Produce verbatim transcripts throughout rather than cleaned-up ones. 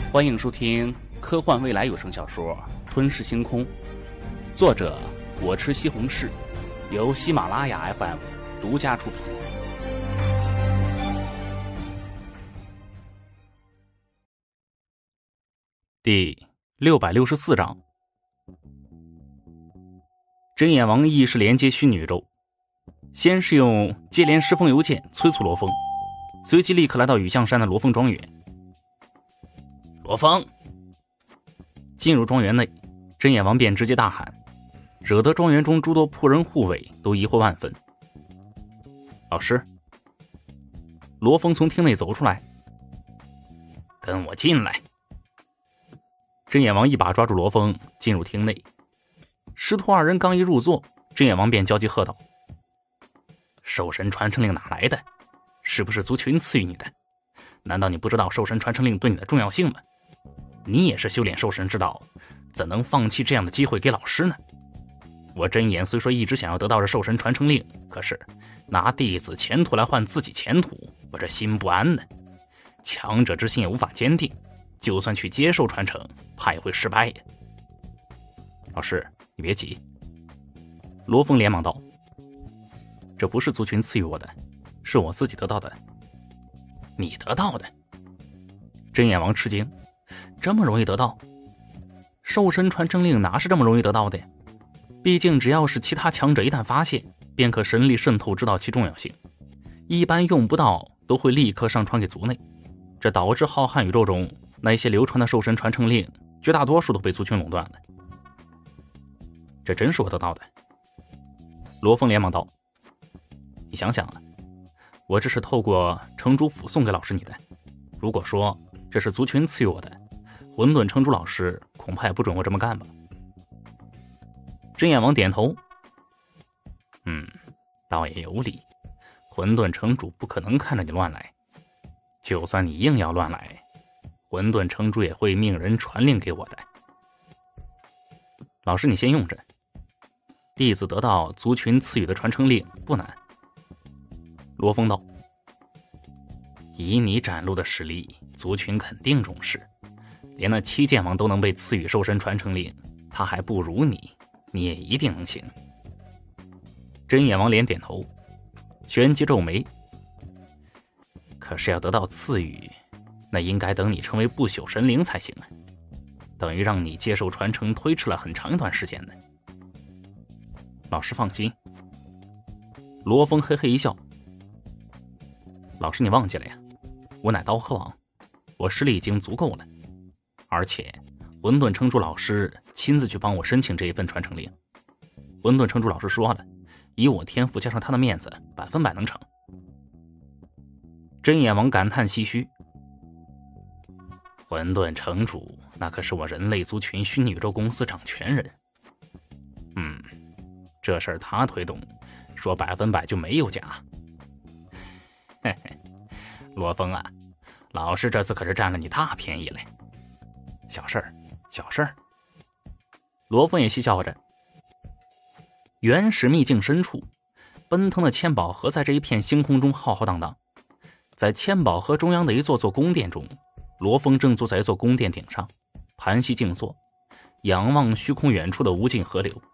欢迎收听科幻未来有声小说《吞噬星空》，作者我吃西红柿，由喜马拉雅 F M 独家出品。第六百六十四章，真眼王意识连接虚拟宇宙，先是用接连失风邮件催促罗峰，随即立刻来到雨象山的罗峰庄园。罗峰进入庄园内，真眼王便直接大喊，惹得庄园中诸多仆人护卫都疑惑万分。老师，罗峰从厅内走出来，跟我进来。真眼王一把抓住罗峰，进入厅内。师徒二人刚一入座，真眼王便焦急喝道：兽神传承令哪来的？是不是族群赐予你的？难道你不知道兽神传承令对你的重要性吗？你也是修炼兽神之道，怎能放弃这样的机会给老师呢？我真眼虽说一直想要得到这兽神传承令，可是拿弟子前途来换自己前途，我这心不安呢。强者之心也无法坚定，就算去接受传承，怕也会失败呀。老师，你别急。罗峰连忙道：这不是族群赐予我的，是我自己得到的。你得到的？真眼王吃惊，这么容易得到？兽神传承令哪是这么容易得到的呀？毕竟只要是其他强者一旦发现，便可神力渗透知道其重要性，一般用不到都会立刻上传给族内，这导致浩瀚宇宙中那些流传的兽神传承令绝大多数都被族群垄断了。这真是我得到的？罗峰连忙道：你想想啊，我这是透过城主府送给老师你的，如果说这是族群赐予我的，混沌城主老师恐怕也不准我这么干吧。真眼王点头，嗯，倒也有理，混沌城主不可能看着你乱来，就算你硬要乱来，混沌城主也会命人传令给我的。老师你先用着，弟子得到族群赐予的传承令不难。罗峰道：以你展露的实力，族群肯定重视，连那七剑王都能被赐予兽神传承令，他还不如你，你也一定能行。真眼王连点头，旋即皱眉，可是要得到赐予，那应该等你成为不朽神灵才行啊，等于让你接受传承推迟了很长一段时间呢。老师放心。罗峰嘿嘿一笑，老师你忘记了呀，我乃刀河王，我实力已经足够了，而且混沌城主老师亲自去帮我申请这一份传承令，混沌城主老师说了，以我天赋加上他的面子，百分百能成。真眼王感叹唏嘘，混沌城主那可是我人类族群虚拟宇宙公司掌权人，嗯，这事儿他推动，说百分百就没有假。嘿嘿，罗峰啊，老师这次可是占了你大便宜了。小事儿，小事儿。罗峰也嬉笑着。原始秘境深处，奔腾的千宝河在这一片星空中浩浩荡荡。在千宝河中央的一座座宫殿中，罗峰正坐在一座宫殿顶上，盘膝静坐，仰望虚空远处的无尽河流。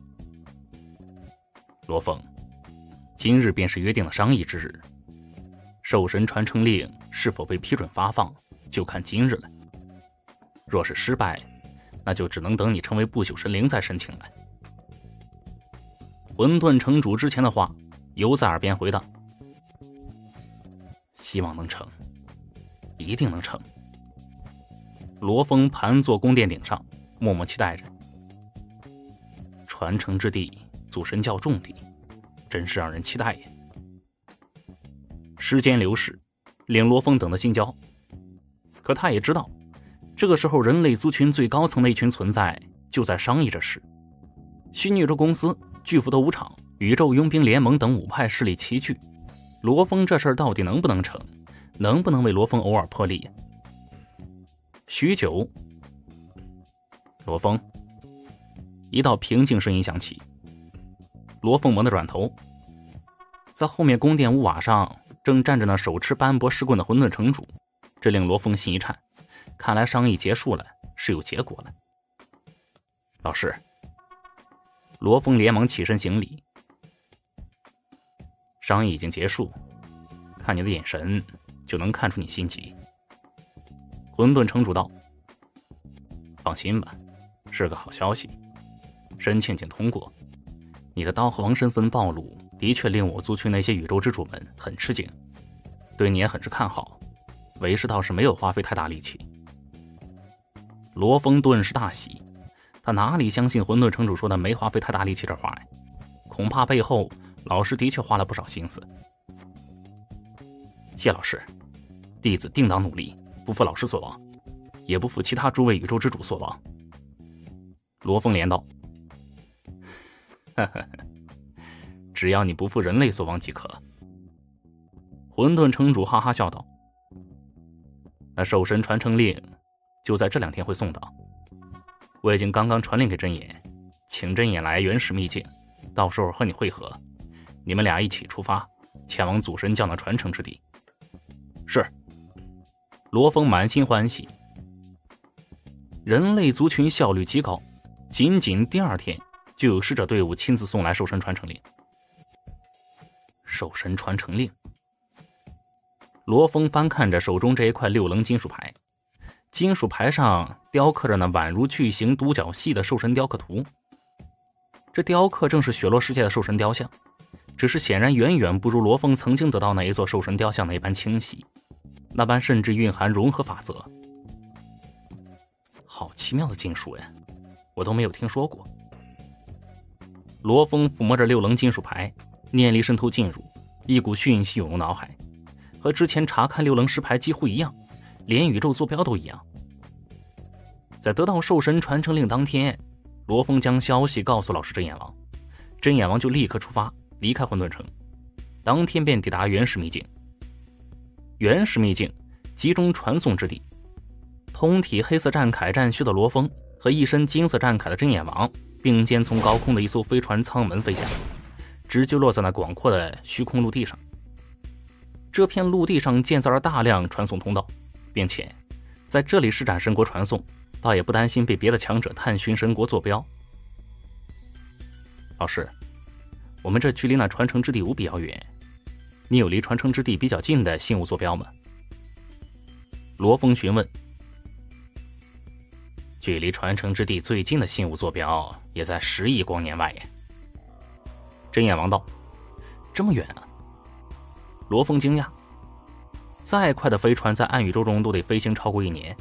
罗峰，今日便是约定的商议之日，兽神传承令是否被批准发放，就看今日了。若是失败，那就只能等你成为不朽神灵再申请了。混沌城主之前的话犹在耳边回荡，希望能成，一定能成。罗峰盘坐宫殿顶上，默默期待着。传承之地，祖神教重地，真是让人期待呀。时间流逝，令罗峰等得心焦。可他也知道，这个时候人类族群最高层的一群存在就在商议这事。虚拟宇宙公司、巨斧头武场、宇宙佣兵联盟等五派势力齐聚，罗峰这事儿到底能不能成，能不能为罗峰偶尔破例呀？许久，罗峰，一道平静声音响起。罗凤猛地转头，在后面宫殿屋瓦上正站着那手持斑驳石棍的混沌城主，这令罗峰心一颤， 看来商议结束了，是有结果了。老师，罗峰连忙起身行礼。商议已经结束，看你的眼神就能看出你心急。混沌城主道：放心吧，是个好消息，申请经通过，你的刀和王身份暴露，的确令我族群那些宇宙之主们很吃惊，对你也很是看好。为师倒是没有花费太大力气。罗峰顿时大喜，他哪里相信混沌城主说的没花费太大力气这话呀？恐怕背后老师的确花了不少心思。谢老师，弟子定当努力，不负老师所望，也不负其他诸位宇宙之主所望。罗峰连道：呵呵呵，只要你不负人类所望即可。混沌城主哈哈笑道：那兽神传承令就在这两天会送到，我已经刚刚传令给真眼，请真眼来原始秘境，到时候和你会合，你们俩一起出发，前往祖神教的传承之地。是。罗峰满心欢喜。人类族群效率极高，仅仅第二天就有使者队伍亲自送来兽神传承令。兽神传承令。罗峰翻看着手中这一块六棱金属牌，金属牌上雕刻着那宛如巨型独角戏的兽神雕刻图。这雕刻正是雪落世界的兽神雕像，只是显然远远不如罗峰曾经得到那一座兽神雕像那般清晰，那般甚至蕴含融合法则。好奇妙的金属呀，我都没有听说过。罗峰抚摸着六棱金属牌，念力渗透进入，一股讯息涌入脑海，和之前查看六棱石牌几乎一样，连宇宙坐标都一样。在得到兽神传承令当天，罗峰将消息告诉老师真眼王，真眼王就立刻出发离开混沌城，当天便抵达原始秘境。原始秘境集中传送之地，通体黑色战铠战靴的罗峰和一身金色战铠的真眼王并肩从高空的一艘飞船舱门飞下，直接落在那广阔的虚空陆地上。这片陆地上建造了大量传送通道，并且在这里施展神国传送，倒也不担心被别的强者探寻神国坐标。老师，我们这距离那传承之地无比遥远，你有离传承之地比较近的信物坐标吗？罗峰询问。距离传承之地最近的信物坐标也在十亿光年外耶。真眼王道：这么远啊？罗峰惊讶，再快的飞船在暗宇宙中都得飞行超过一年。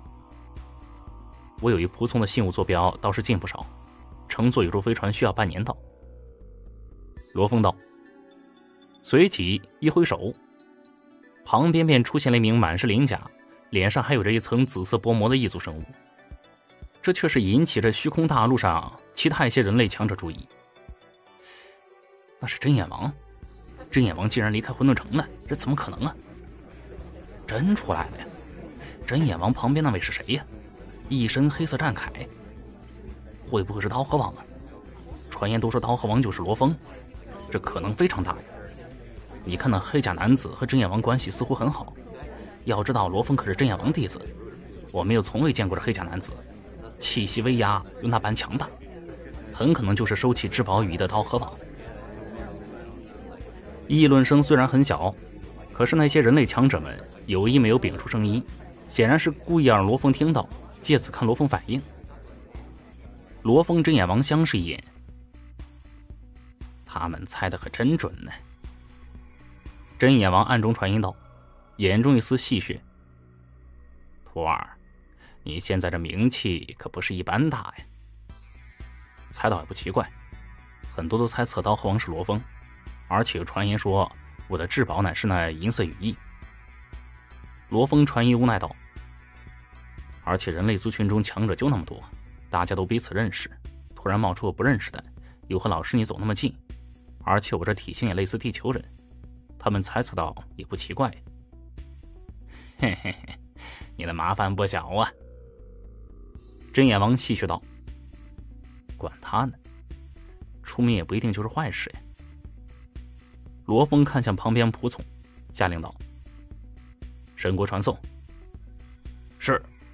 我有一仆从的信物坐标倒是近不少，乘坐宇宙飞船需要半年到。罗峰道，随即一挥手，旁边便出现了一名满是鳞甲，脸上还有着一层紫色薄膜的异族生物。这却是引起这虚空大陆上其他一些人类强者注意。那是真眼王，真眼王竟然离开混沌城了，这怎么可能啊？真出来了呀！真眼王旁边那位是谁呀？一身黑色战铠，会不会是刀河王啊？传言都说刀河王就是罗峰，这可能非常大呀。你看那黑甲男子和真眼王关系似乎很好，要知道罗峰可是真眼王弟子，我们又从未见过这黑甲男子，气息威压又那般强大，很可能就是收起至宝羽翼的刀河王。议论声虽然很小，可是那些人类强者们有意没有屏出声音，显然是故意让罗峰听到，借此看罗峰反应。罗峰真眼王相视一眼，他们猜得可真准呢。真眼王暗中传音道，眼中一丝戏谑：徒儿，你现在这名气可不是一般大呀。猜到也不奇怪，很多都猜测刀河王是罗峰，而且有传言说我的至宝乃是那银色羽翼。罗峰传音无奈道，而且人类族群中强者就那么多，大家都彼此认识，突然冒出我不认识的，又和老师你走那么近，而且我这体型也类似地球人，他们猜测到也不奇怪。嘿嘿嘿，你的麻烦不小啊。真眼王戏谑道，管他呢，出名也不一定就是坏事呀。罗峰看向旁边仆从，下令道，神国传送。是。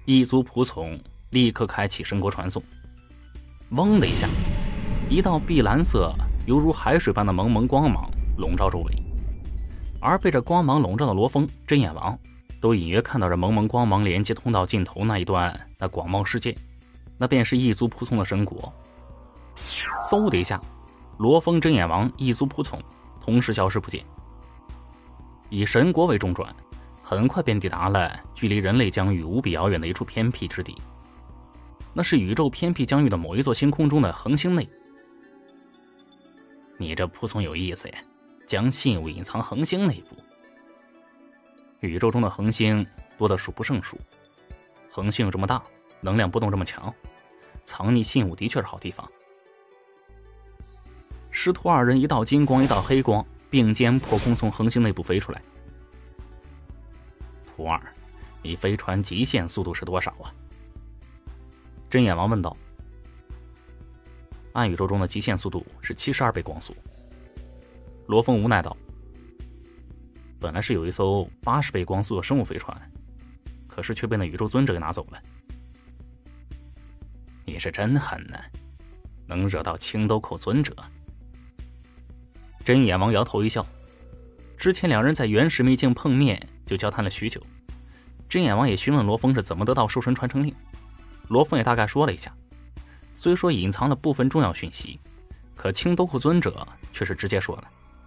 一族仆从立刻开启神国传送。嗡的一下，一道碧蓝色犹如海水般的蒙蒙光芒笼罩周围，而被这光芒笼罩的罗峰、真眼王都隐约看到这蒙蒙光芒连接通道尽头那一段那广袤世界，那便是异族仆从的神国。嗖的一下，罗峰、真眼王异族仆从同时消失不见。以神国为中转，很快便抵达了距离人类疆域无比遥远的一处偏僻之地，那是宇宙偏僻疆域的某一座星空中的恒星内。你这仆从有意思呀，将信物隐藏恒星内部。宇宙中的恒星多得数不胜数，恒星有这么大，能量波动这么强，藏匿信物的确是好地方。师徒二人一道金光一道黑光并肩破空从恒星内部飞出来。徒儿，你飞船极限速度是多少啊？真眼王问道。暗宇宙中的极限速度是七十二倍光速。罗峰无奈道。本来是有一艘八十倍光速的生物飞船，可是却被那宇宙尊者给拿走了。你是真狠呢，能惹到青兜口尊者。真眼王摇头一笑，之前两人在原始秘境碰面就交谈了许久，真眼王也询问罗峰是怎么得到兽神传承令，罗峰也大概说了一下，虽说隐藏了部分重要讯息，可青兜口尊者却是直接说了。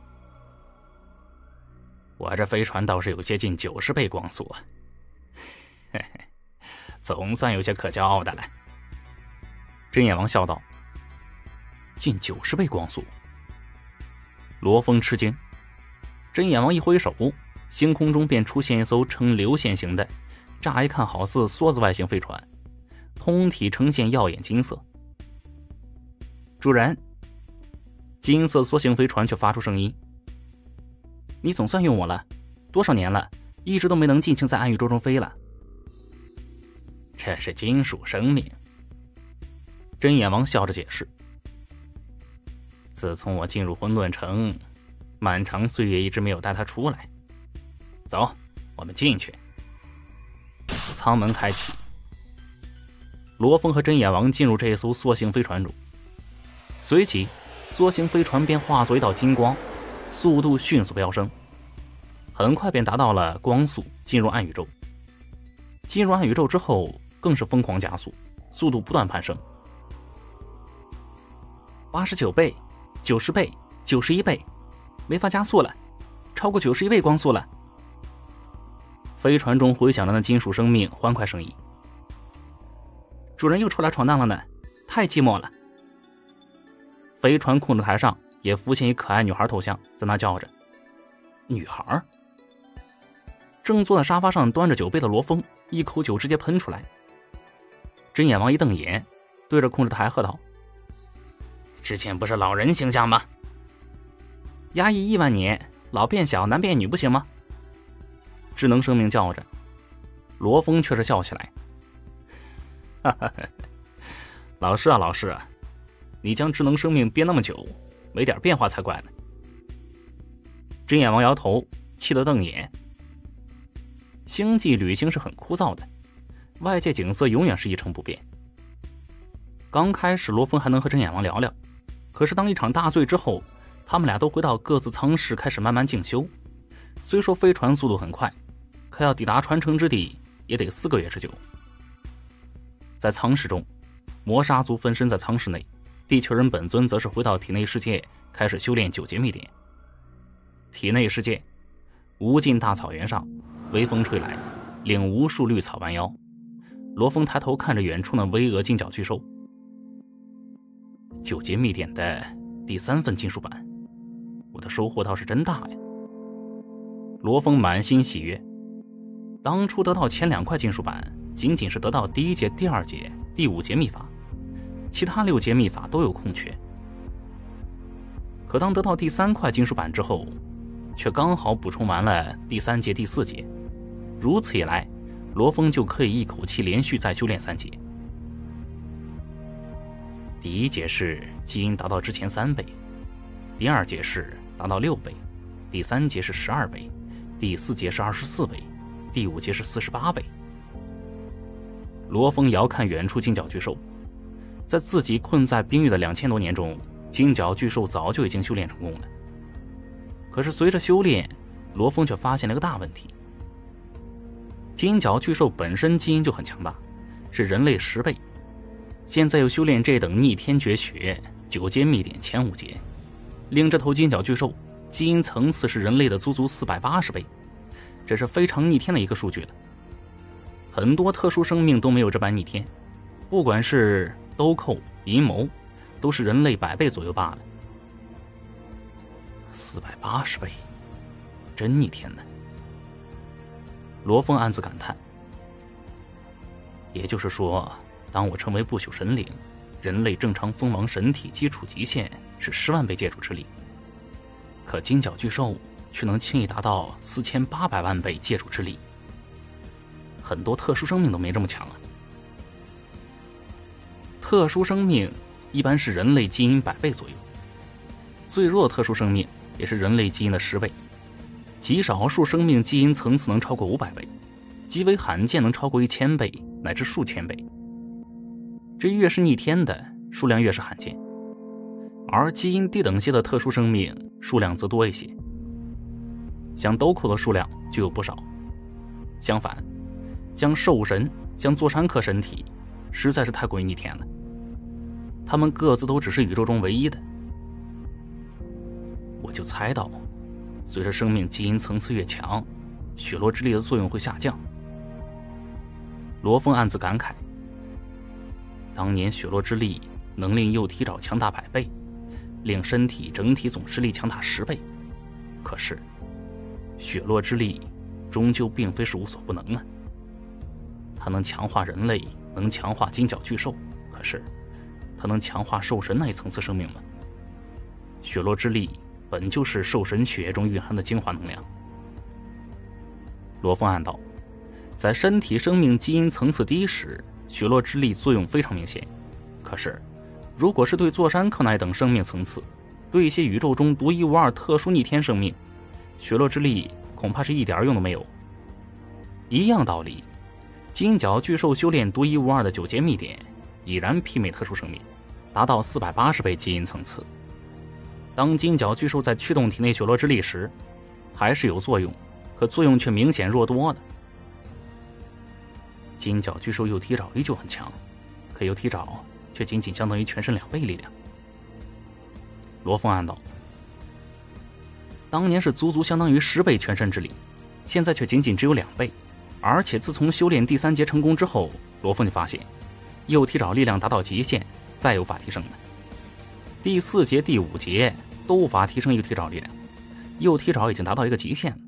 我这飞船倒是有接近九十倍光速啊，嘿嘿，总算有些可骄傲的了。真眼王笑道。近九十倍光速。罗峰吃惊，真眼王一挥手，星空中便出现一艘呈流线型的，乍一看好似梭子外形飞船，通体呈现耀眼金色。主人，金色梭形飞船却发出声音。你总算用我了，多少年了，一直都没能尽情在暗宇宙中飞了。这是金属生命。真眼王笑着解释。自从我进入混沌城，漫长岁月一直没有带他出来。走，我们进去。舱门开启，罗峰和真眼王进入这一艘梭形飞船中，随即梭形飞船便化作一道金光，速度迅速飙升，很快便达到了光速，进入暗宇宙。进入暗宇宙之后更是疯狂加速，速度不断攀升。八十九倍，九十倍，九十一倍，没法加速了，超过九十一倍光速了。飞船中回响了那金属生命欢快声音。主人又出来闯荡了呢，太寂寞了。飞船控制台上也浮现一可爱女孩头像，在那叫着。女孩？正坐在沙发上端着酒杯的罗峰一口酒直接喷出来。真眼王一瞪眼，对着控制台喝道：之前不是老人形象吗？压抑亿万年，老变小男变女不行吗？智能生命叫着。罗峰却是笑起来。哈哈哈，老师啊老师啊，你将智能生命憋那么久，没点变化才怪呢。真眼王摇头，气得瞪眼。星际旅行是很枯燥的，外界景色永远是一成不变。刚开始罗峰还能和真眼王聊聊，可是当一场大醉之后，他们俩都回到各自舱室开始慢慢静修。虽说飞船速度很快，可要抵达传承之地也得四个月之久。在舱室中，魔杀族分身在舱室内，地球人本尊则是回到体内世界开始修炼九节秘典。体内世界，无尽大草原上，微风吹来，领无数绿草弯腰。罗峰抬头看着远处那巍峨金角巨兽。九节秘典的第三份金属版，我的收获倒是真大呀。罗峰满心喜悦。当初得到前两块金属版，仅仅是得到第一节、第二节、第五节秘法，其他六节秘法都有空缺。可当得到第三块金属版之后，却刚好补充完了第三节、第四节。如此一来，罗峰就可以一口气连续再修炼三节。第一节是基因达到之前三倍，第二节是达到六倍，第三节是十二倍，第四节是二十四倍，第五节是四十八倍。 罗峰遥看远处金角巨兽，在自己困在冰域的两千多年中，金角巨兽早就已经修炼成功了。可是随着修炼，罗峰却发现了个大问题。金角巨兽本身基因就很强大，是人类十倍，现在又修炼这等逆天绝学九阶秘典前五阶，令这头金角巨兽基因层次是人类的足足四百八十倍，这是非常逆天的一个数据了。很多特殊生命都没有这般逆天，不管是兜寇、阴谋，都是人类百倍左右罢了。四百八十倍，真逆天呢！罗峰暗自感叹。也就是说，当我成为不朽神灵，人类正常封王神体基础极限是十万倍借助之力，可金角巨兽却能轻易达到四千八百万倍借助之力。很多特殊生命都没这么强啊！特殊生命一般是人类基因百倍左右，最弱的特殊生命也是人类基因的十倍，极少数生命基因层次能超过五百倍，极为罕见能超过一千倍乃至数千倍。这越是逆天的数量越是罕见，而基因低等些的特殊生命数量则多一些，像兜寇的数量就有不少。相反，像兽神、像座山科神体实在是太过于逆天了，他们各自都只是宇宙中唯一的。我就猜到，随着生命基因层次越强，血络之力的作用会下降。罗峰暗自感慨，当年血络之力能令幼体爪强大百倍，令身体整体总实力强大十倍，可是血络之力终究并非是无所不能啊。它能强化人类，能强化金角巨兽，可是它能强化兽神那一层次生命吗？血络之力本就是兽神血液中蕴含的精华能量。罗峰暗道，在身体生命基因层次低时，血络之力作用非常明显，可是如果是对座山科那等生命层次，对一些宇宙中独一无二特殊逆天生命，血络之力恐怕是一点用都没有。一样道理，金角巨兽修炼独一无二的九阶秘典，已然媲美特殊生命，达到四百八十倍基因层次。当金角巨兽在驱动体内血络之力时，还是有作用，可作用却明显弱多了。金角巨兽幼体爪依旧很强，可幼体爪却仅仅相当于全身两倍力量。罗峰暗道，当年是足足相当于十倍全身之力，现在却仅仅只有两倍。而且自从修炼第三阶成功之后，罗峰就发现幼体爪力量达到极限，再无法提升了。第四节、第五节都无法提升幼体爪力量，幼体爪已经达到一个极限了。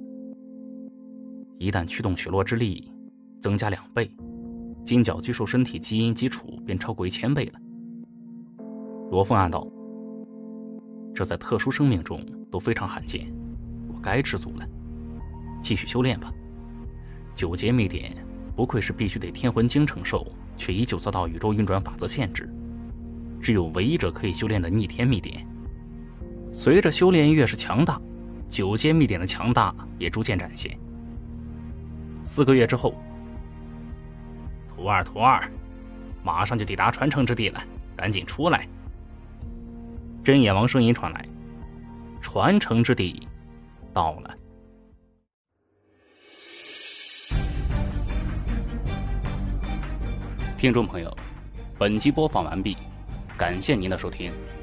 一旦驱动血络之力增加两倍，金角巨兽身体基因基础便超过一千倍了。罗峰暗道，这在特殊生命中都非常罕见，我该知足了，继续修炼吧。九节秘典不愧是必须得天魂经承受，却依旧遭到宇宙运转法则限制，只有唯一者可以修炼的逆天秘典。随着修炼越是强大，九阶秘典的强大也逐渐展现。四个月之后，徒儿徒儿，马上就抵达传承之地了，赶紧出来。真眼王声音传来，传承之地到了。听众朋友，本集播放完毕，感谢您的收听。